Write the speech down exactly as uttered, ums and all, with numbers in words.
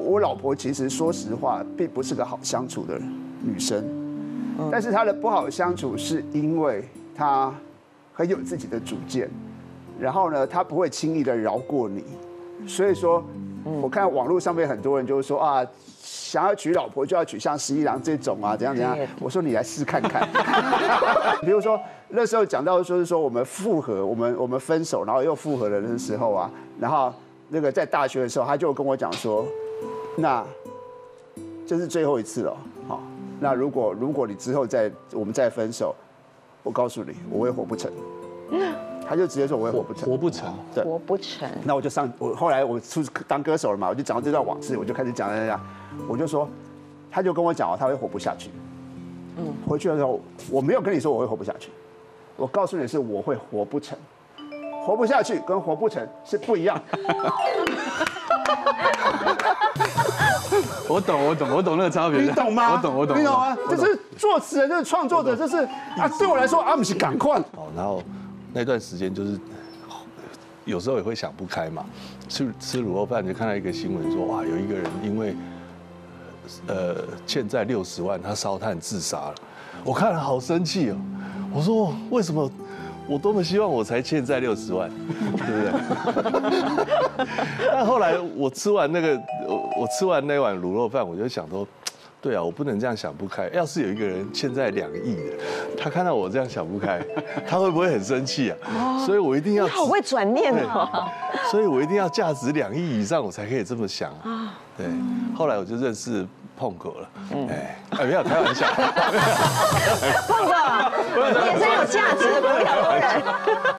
我老婆其实说实话，并不是个好相处的女生，但是她的不好相处是因为她很有自己的主见，然后呢，她不会轻易的饶过你，所以说，我看网络上面很多人就是说啊。想要娶老婆就要娶像十一郎这种啊，怎样怎样？我说你来试看看。比如说那时候讲到说是说我们复合，我们我们分手，然后又复合了的时候啊，然后那个在大学的时候，他就跟我讲说，那这是最后一次了，好，那如果如果你之后再我们再分手，我告诉你，我会活不成。他就直接说我会活不成， 活不成， 对， 活不成。 那我就上，我后来我出当歌手了嘛，我就讲到这段往事，我就开始讲讲讲，我就说，他就跟我讲哦，他会活不下去。嗯，回去的时候我没有跟你说我会活不下去，我告诉你是我会活不成，活不下去跟活不成是不一样。 我懂，我懂，我懂那个差别。 你懂吗？ 我懂，我懂。 你懂吗？这是作词人，这是创作者，这是啊，对我来说啊，不是赶快。 哦，然后那段时间就是有时候也会想不开嘛，吃吃卤肉饭就看到一个新闻说，哇，有一个人因为呃欠债六十万，他烧炭自杀了。我看了好生气哦，我说为什么？我多么希望我才欠债六十万，对不对？但后来我吃完那个，我我吃完那碗卤肉饭，我就想说，对啊，我不能这样想不开。要是有一个人欠债两亿的，他看到我这样想不开，他会不会很生气啊？所以我一定要你好会转念哦。 所以我一定要价值两亿以上，我才可以这么想啊。对，后来我就认识碰哥了，哎，哎，没有开玩笑， 碰哥也是有价值的，不是很多人。